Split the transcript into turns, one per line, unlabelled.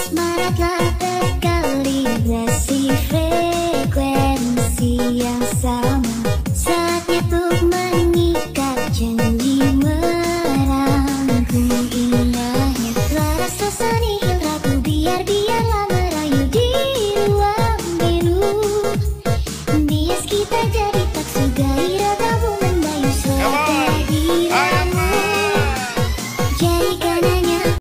Semangatlah terkalibrasi frekuensi yang sama. Saatnya untuk mengikat janji, merangkum indahnya laras seni ragu. Biarlah merayu di ruang biru. Bias kita jadi tak gairah.